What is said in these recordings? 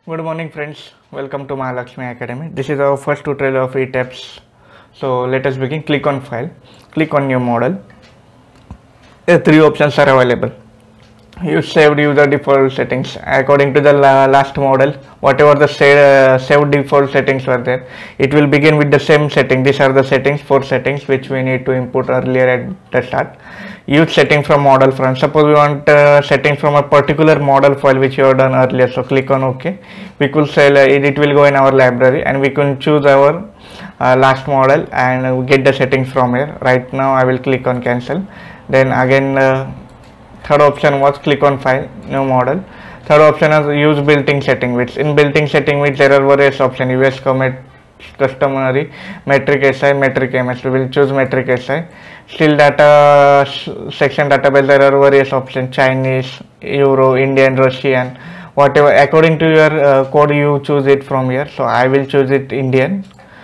Good morning friends, welcome to Mahalakshmi Academy. This is our first tutorial of ETABS. So let us begin. Click on file, click on new model. Three options are available. You saved user default settings according to the last model. Whatever the saved default settings were there, it will begin with the same setting. These are the settings, 4 settings which we need to input earlier at the start. Use setting from model front. Suppose we want setting from a particular model file which you have done earlier, so click on OK. We could say it will go in our library and we can choose our last model and get the settings from here. Right now I will click on cancel. Then again third option was click on file, new model. Third option is use built-in setting, which in built-in setting which there are various options: US commit, customary, metric SI, metric MS. We will choose metric SI. Still data section database, there are various options: Chinese, Euro, Indian, Russian, whatever according to your code you choose it from here. So I will choose it Indian.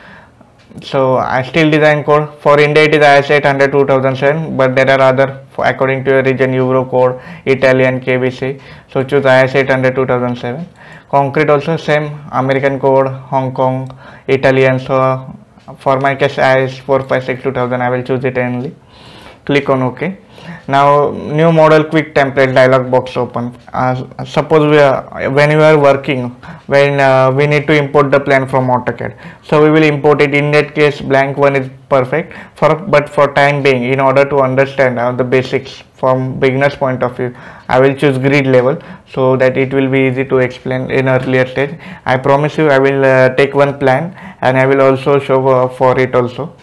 So I still design code for India, it is IS 800 2007, but there are other according to your region: Euro code, Italian, KBC. So choose IS 800 2007. Concrete also same, American code, Hong Kong, Italian. So for my case IS 456 2000, I will choose it only. Click on OK. Now new model quick template dialog box open. Suppose when you are working, when we need to import the plan from AutoCAD, so we will import it. In that case blank one is perfect, but for time being, in order to understand the basics from beginner's point of view, I will choose grid level so that it will be easy to explain in earlier stage. I promise you I will take one plan and I will also show for it also.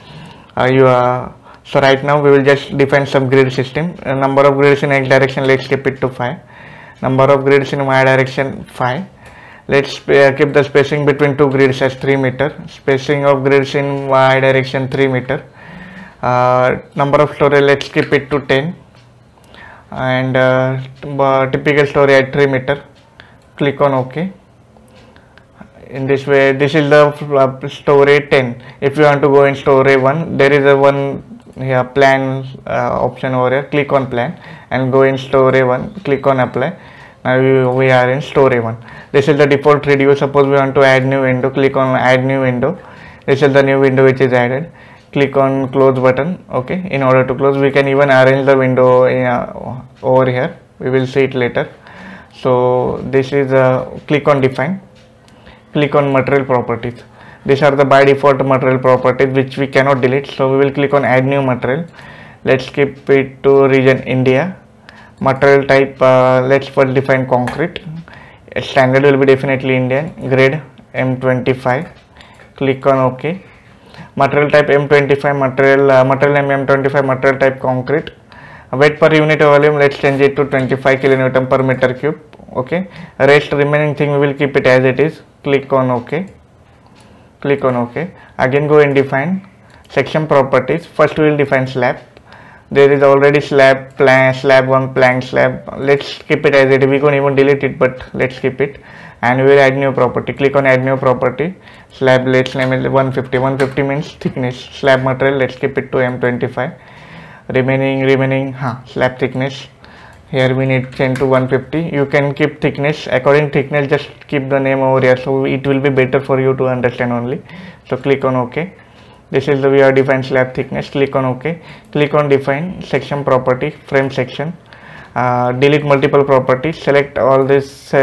So right now we will just define some grid system. Number of grids in X direction, let's keep it to 5. Number of grids in Y direction 5. Let's keep the spacing between two grids as 3 meter. Spacing of grids in Y direction 3 meter. Number of storage, let's keep it to 10. And typical storage at 3 meter. Click on OK. In this way, this is the storage 10. If you want to go in storage 1, there is a one here plan option over here. Click on plan and go in storage 1. Click on apply. Now we are in storage 1. This is the default 3D view. Suppose we want to add new window. Click on add new window. This is the new window which is added. Click on close button. Okay. In order to close, we can even arrange the window over here. We will see it later. So this is click on define. Click on material properties. These are the by default material properties which we cannot delete. So we will click on add new material. Let's keep it to region India. Material type, let's first define concrete. Standard will be definitely Indian. Grade M25. Click on OK. Material type M25. Material name M25. Material type concrete. Weight per unit volume, let's change it to 25 kilonewton per meter cube. Okay. Rest remaining thing we will keep it as it is. Click on OK. Click on OK. Again go and define section properties. First we will define slab. There is already slab, plan, slab 1, plank slab. Let's keep it as it is. We can even delete it, but let's keep it. And we will add new property. Click on add new property. Slab, let's name it 150. 150 means thickness. Slab material, let's keep it to M25. Remaining slab thickness. Here we need change to 150. You can keep thickness according thickness, just keep the name over here, so it will be better for you to understand only. So click on OK. This is the we are defined slab thickness. Click on OK. Click on define section property, frame section. Delete multiple properties. Select all this.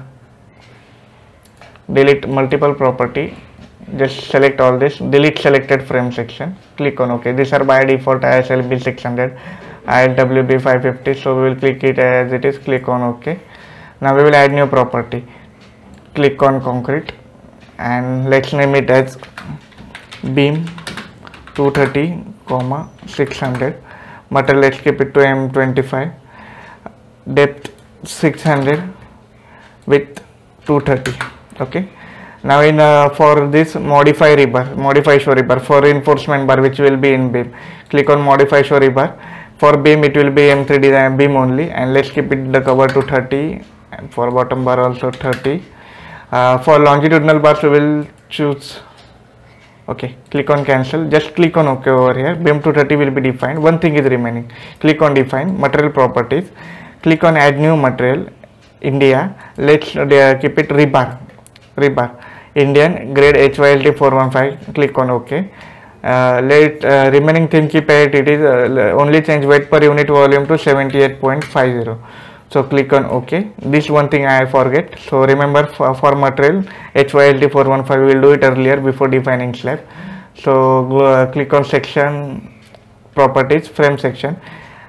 Delete multiple property. Just select all this. Delete selected frame section. Click on OK. These are by default ISLB 600. ILWB 550, so we will click it as it is. Click on OK. Now we will add new property. Click on concrete and let's name it as beam 230, 600. Material, let's keep it to M25. Depth 600, width 230. Okay. Now in for this modify rebar, modify show rebar for reinforcement bar which will be in beam. Click on modify show rebar. For beam it will be M3 design beam only, and let's keep it the cover to 30, and for bottom bar also 30. For longitudinal bars we will choose okay. Click on cancel. Just click on OK over here. Beam to 30 will be defined. One thing is remaining. Click on define material properties. Click on add new material India. Let's keep it rebar. rebar. Indian grade HYLT 415, click on OK. Let remaining theme keep as it is, only change weight per unit volume to 78.50. So click on OK. This one thing I forget. So remember, for material HYLT 415 we will do it earlier before defining slab. So click on section properties, frame section.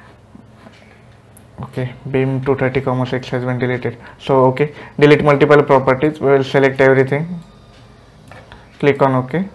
Okay, beam 230,6 has been deleted. So okay, delete multiple properties. We will select everything. Click on OK.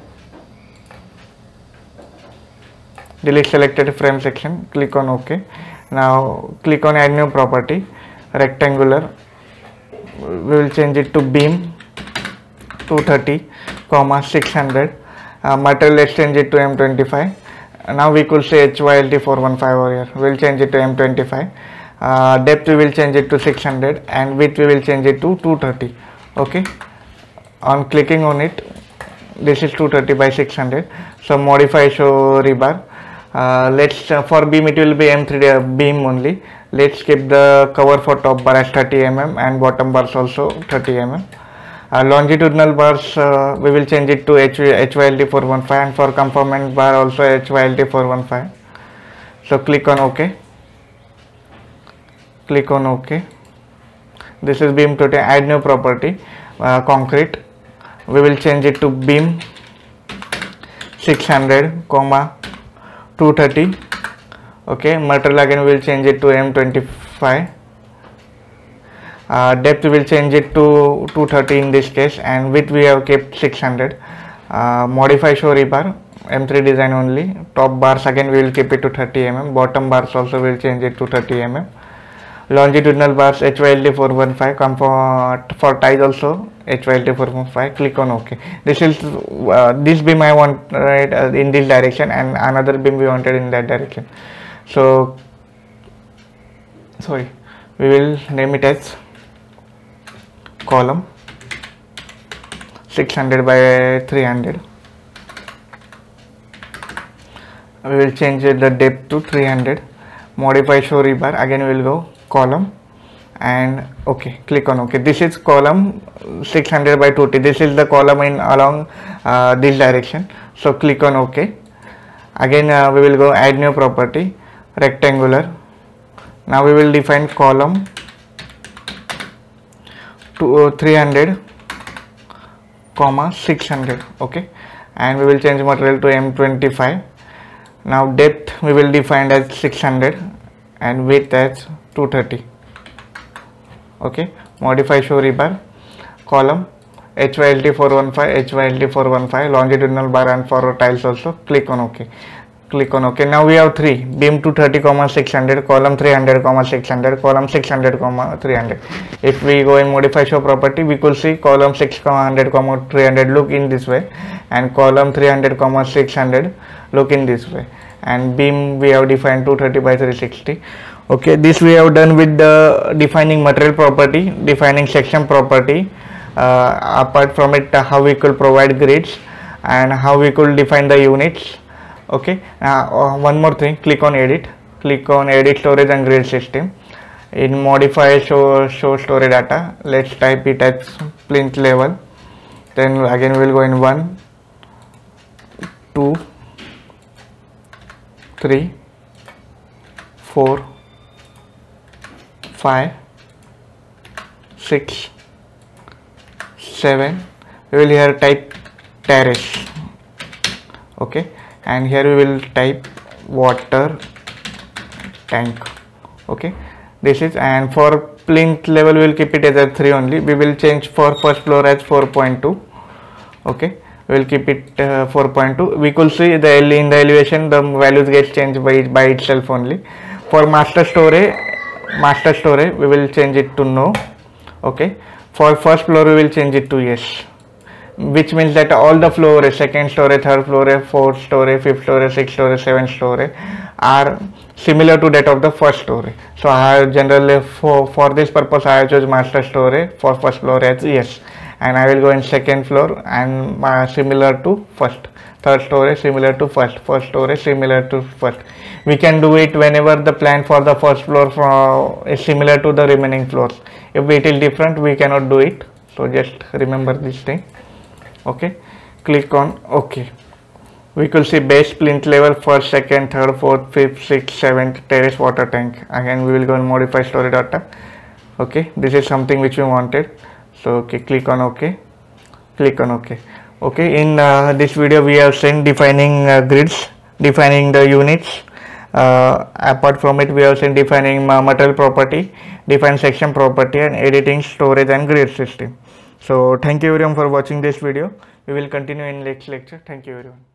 Delete selected frame section. Click on OK. Now click on add new property, rectangular. We will change it to beam 230, 600. Material, let's change it to M25. Now we could say HYLT 415 over here. We will change it to M25. Depth we will change it to 600 and width we will change it to 230. Okay. On clicking on it, this is 230 by 600. So modify show rebar. Let's for beam it will be M3 beam only. Let's keep the cover for top bar as 30 mm and bottom bars also 30 mm. Longitudinal bars we will change it to HYLT 415 and for conformant bar also HYLT 415. So click on OK. Click on OK. This is beam to add new property, concrete. We will change it to beam 600, 230. Okay, material again we will change it to M25. Depth we will change it to 230 in this case, and width we have kept 600. Modify show rebar, M3 design only. Top bars again we will keep it to 30 mm. Bottom bars also we will change it to 30 mm. Longitudinal bars HYLT 415, for ties also HYLT 415. Click on OK. This is this beam I want in this direction, and another beam we wanted in that direction. So sorry, we will name it as column 600 by 300. We will change the depth to 300. Modify show rebar, again we will go column and OK. Click on OK. This is column 600 by 230. This is the column in along this direction. So click on OK. Again we will go add new property, rectangular. Now we will define column to 300, 600. Okay, and we will change material to M25. Now depth we will define as 600 and width as 230. Okay, modify show rebar, column HYLT 415, HYLT 415, longitudinal bar and for tiles also. Click on OK. Click on OK. Now we have 3, beam 230, 600, column 300, 600, column 600, 300. If we go in modify show property, we could see column 600, 300 look in this way, and column 300, 600 look in this way, and beam we have defined 230 by 360. Okay, this we have done with the defining material property, defining section property. Apart from it, how we could provide grids and how we could define the units. Okay, one more thing, click on edit storage and grid system. In modify show storage data, let's type it as plinth level. Then again we will go in 1, 2, 3, 4, 5, 6, 7. We will here type terrace. Okay, and here we will type water tank. Okay, this is, and for plinth level we will keep it as a 3 only. We will change for first floor as 4.2. Okay, we will keep it 4.2. We could see the in the elevation the values get changed by itself only. For master storage we will change it to no. Okay, for first floor we will change it to yes, which means that all the floors, second story, third floor, fourth story, fifth story, sixth story, seventh story, are similar to that of the first story. So I have generally for this purpose I have choose master story for first floor as yes, and I will go in second floor and similar to first, third story similar to first story similar to first. We can do it whenever the plan for the first floor is similar to the remaining floors. If it is different, we cannot do it. So just remember this thing. Okay, click on OK. We could see base plinth level, first, second, third, fourth, fifth, sixth, seventh, terrace, water tank. Again we will go and modify story data. Okay, this is something which we wanted. So okay, click on OK, click on OK. Okay, in this video we have seen defining grids, defining the units. Apart from it, we have seen defining material property, define section property, and editing storage and grid system. So thank you everyone for watching this video. We will continue in next lecture. Thank you everyone.